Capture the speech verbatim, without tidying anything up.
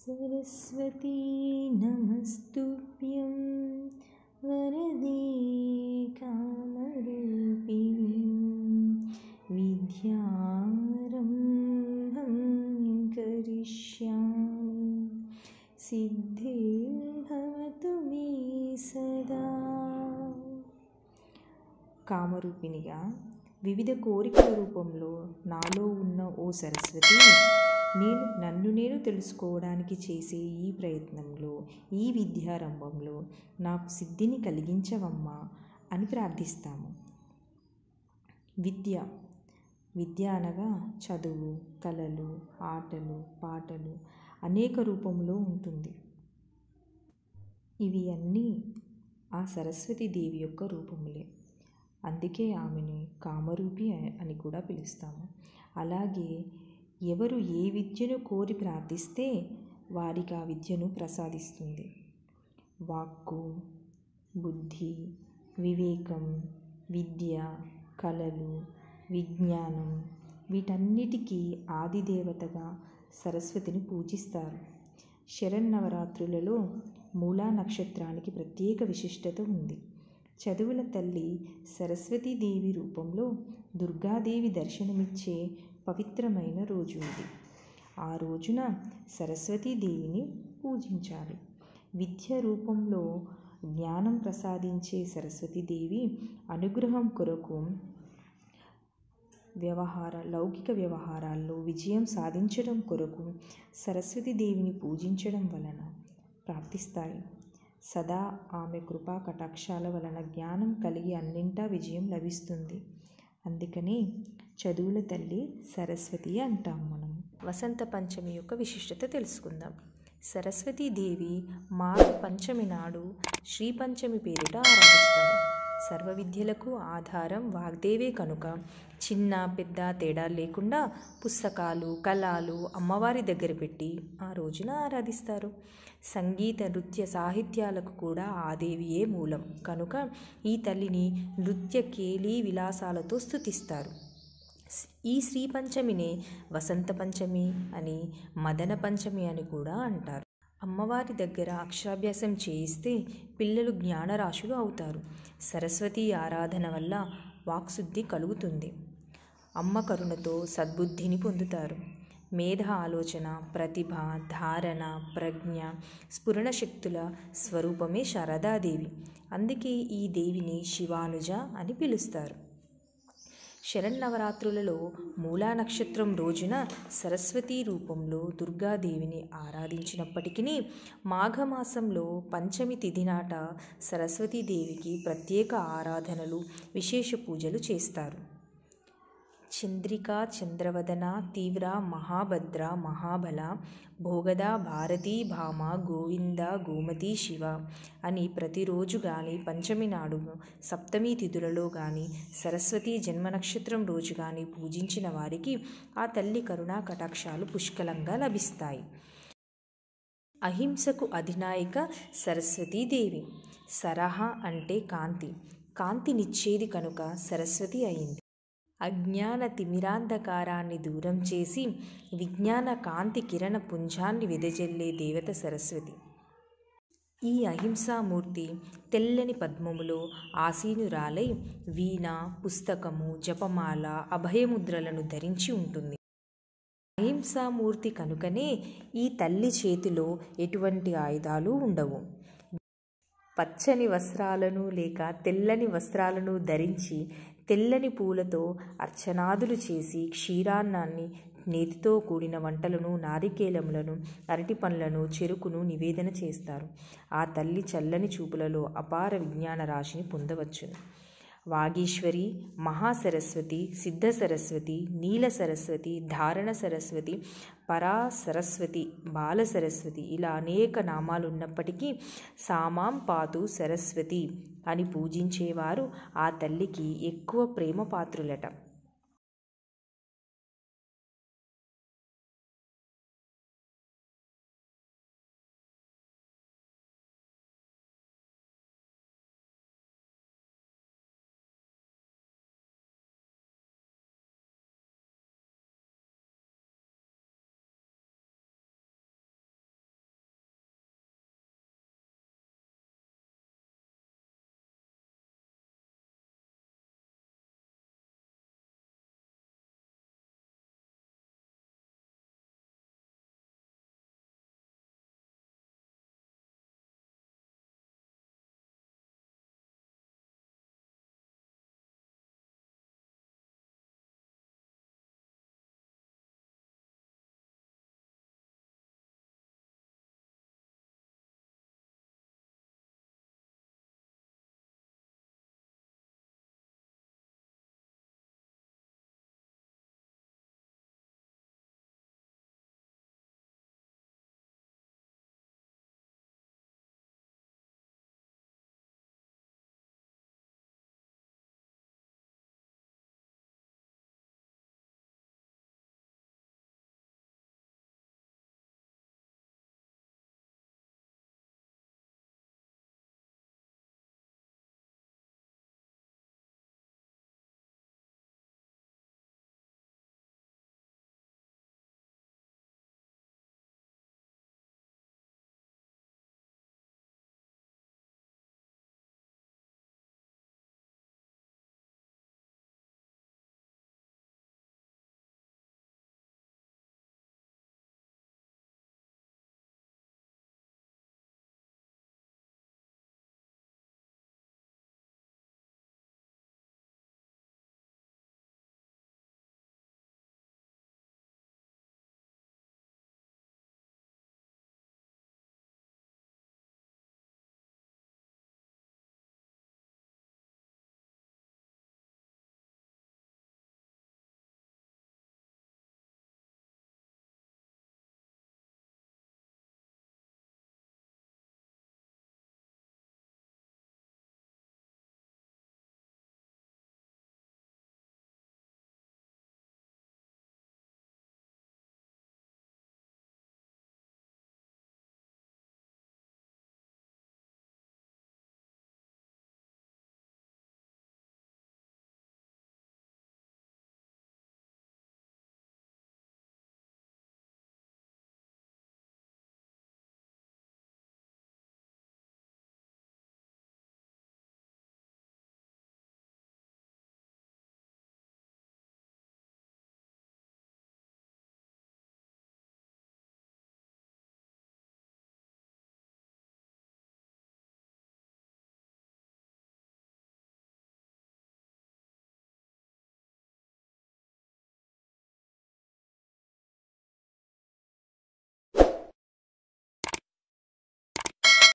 सरस्वती नमस्तुभ्यं वरदे कामरूपिणी विद्यारम्भं करिष्यामि सिद्धिर्भवतु मे सदा। కామరూపిణిగా వివిధ కోరికల రూపంలో నాలో ఉన్న ఓ సరస్వతి, నేను నన్ను నేను తెలుసుకోవడానికి చేసే ఈ ప్రయత్నంలో, ఈ విద్యారంభంలో నాకు సిద్ధిని కలిగించవమ్మా అని ప్రార్థిస్తాము. విద్య విద్య అనగా చదువు, కళలు, ఆటలు, పాటలు అనేక రూపంలో ఉంటుంది. ఇవి అన్నీ ఆ సరస్వతీ దేవి యొక్క రూపములే. అందుకే ఆమెను కామరూపి అని కూడా పిలుస్తాము. అలాగే ఎవరు ఏ విద్యను కోరి ప్రార్థిస్తే వారికి ఆ విద్యను ప్రసాదిస్తుంది. వాక్కు, బుద్ధి, వివేకం, విద్య, కళలు, విజ్ఞానం వీటన్నిటికీ ఆదిదేవతగా సరస్వతిని పూజిస్తారు. శరన్నవరాత్రులలో మూలా నక్షత్రానికి ప్రత్యేక విశిష్టత ఉంది. చదువుల తల్లి సరస్వతీదేవి రూపంలో దుర్గాదేవి దర్శనమిచ్చే పవిత్రమైన రోజు ఇది. ఆ రోజున సరస్వతీదేవిని పూజించాలి. విద్య రూపంలో జ్ఞానం ప్రసాదించే సరస్వతీదేవి అనుగ్రహం కొరకు వ్యవహార లౌకిక వ్యవహారాల్లో విజయం సాధించడం కొరకు సరస్వతీదేవిని పూజించడం వలన ప్రాప్తిస్తాయి. సదా ఆమె కృపా కటాక్షాల వలన జ్ఞానం కలిగి అన్నింటా విజయం లభిస్తుంది. అందుకని చదువుల తల్లి సరస్వతి అంటాం మనం. వసంత పంచమి యొక్క విశిష్టత తెలుసుకుందాం. సరస్వతీదేవి మాఘ పంచమి నాడు శ్రీ పంచమి పేరిట ఆరాధిస్తారు. సర్వ విద్యలకు ఆధారం వాగ్దేవే కనుక చిన్న పెద్ద తేడా లేకుండా పుస్తకాలు, కళలు అమ్మవారి దగ్గర పెట్టి ఆ రోజున ఆరాధిస్తారు. సంగీత, నృత్య, సాహిత్యాలకు కూడా ఆ దేవియే మూలం కనుక ఈ తల్లిని నృత్య, కేళీ విలాసాలతో స్తుతిస్తారు. ఈ శ్రీ పంచమినే వసంత పంచమి అని, మదన పంచమి అని కూడా అంటారు. అమ్మవారి దగ్గర అక్షరాభ్యాసం చేయిస్తే పిల్లలు జ్ఞానరాశులు అవుతారు. సరస్వతీ ఆరాధన వల్ల వాక్శుద్ధి కలుగుతుంది. అమ్మ కరుణతో సద్బుద్ధిని పొందుతారు. మేధ, ఆలోచన, ప్రతిభ, ధారణ, ప్రజ్ఞ, స్ఫురణ శక్తుల స్వరూపమే శారదాదేవి. అందుకే ఈ దేవిని శివానుజ అని పిలుస్తారు. శరన్నవరాత్రులలో మూలా నక్షత్రం రోజున సరస్వతీ రూపంలో దుర్గాదేవిని ఆరాధించినప్పటికీ మాఘమాసంలో పంచమి తిథి నాట సరస్వతీదేవికి ప్రత్యేక ఆరాధనలు, విశేష పూజలు చేస్తారు. చంద్రిక, చంద్రవదన, తీవ్ర, మహాభద్ర, మహాబల, భోగద, భారతీ, భామ, గోవింద, గోమతి, శివ అని ప్రతిరోజు కానీ, పంచమి నాడు, సప్తమి తిథులలో కానీ, సరస్వతి జన్మ నక్షత్రం రోజు కానీ పూజించిన వారికి ఆ తల్లి కరుణా కటాక్షాలు పుష్కలంగా లభిస్తాయి. అహింసకు అధినాయిక సరస్వతీదేవి. సరహ అంటే కాంతి, కాంతినిచ్చేది కనుక సరస్వతి అయింది. అజ్ఞాన తిమిరాంధకారాన్ని దూరం చేసి విజ్ఞాన కాంతి కిరణ పుంజాన్ని వెదజల్లే దేవత సరస్వతి. ఈ అహింసామూర్తి తెల్లని పద్మములో ఆసీనురాలై వీణ, పుస్తకము, జపమాల, అభయముద్రలను ధరించి ఉంటుంది. అహింసామూర్తి కనుకనే ఈ తల్లి చేతిలో ఎటువంటి ఆయుధాలు ఉండవు. పచ్చని వస్త్రాలను లేక తెల్లని వస్త్రాలను ధరించి తెల్లని పూలతో అర్చనాదులు చేసి క్షీరాన్నాన్ని, నేతితో కూడిన వంటలను, నారికేలములను, అరటి పండ్లను, చెరుకును నివేదన చేస్తారు. ఆ తల్లి చల్లని చూపులలో అపార విజ్ఞాన రాశిని పొందవచ్చును. వాగీశ్వరి, మహాసరస్వతి, సిద్ధ సరస్వతి, నీల సరస్వతి, ధారణ సరస్వతి, పరా సరస్వతి, బాల సరస్వతి ఇలా అనేక నామాలున్నప్పటికీ సామాం పాతు సరస్వతి అని పూజించేవారు ఆ తల్లికి ఎక్కువ ప్రేమ పాత్రులట.